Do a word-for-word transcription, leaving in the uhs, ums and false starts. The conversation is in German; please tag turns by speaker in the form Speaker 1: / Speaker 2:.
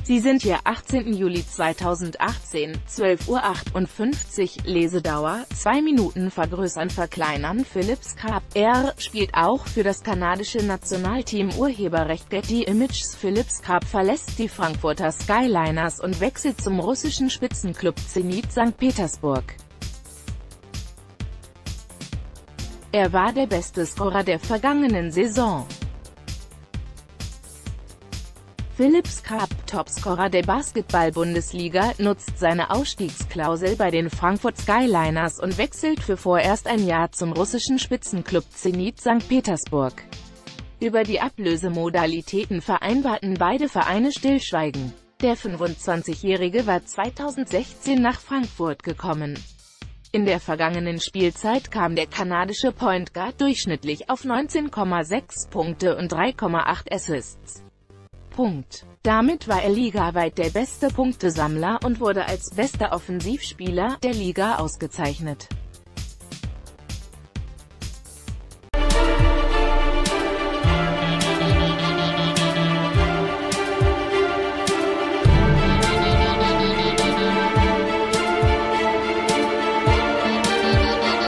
Speaker 1: Sie sind hier achtzehnten Juli zweitausendachtzehn, zwölf Uhr achtundfünfzig, Lesedauer, zwei Minuten vergrößern verkleinern Philips Cup. Er spielt auch für das kanadische Nationalteam. Urheberrecht Getty Images. Philips Cup verlässt die Frankfurter Skyliners und wechselt zum russischen Spitzenklub Zenit Sankt Petersburg. Er war der beste Scorer der vergangenen Saison. Philips Cup, Topscorer der Basketball-Bundesliga, nutzt seine Ausstiegsklausel bei den Frankfurt Skyliners und wechselt für vorerst ein Jahr zum russischen Spitzenklub Zenit Sankt Petersburg. Über die Ablösemodalitäten vereinbarten beide Vereine Stillschweigen. Der fünfundzwanzigjährige war zweitausendsechzehn nach Frankfurt gekommen. In der vergangenen Spielzeit kam der kanadische Point Guard durchschnittlich auf neunzehn Komma sechs Punkte und drei Komma acht Assists. Punkt. Damit war er ligaweit der beste Punktesammler und wurde als bester Offensivspieler der Liga ausgezeichnet.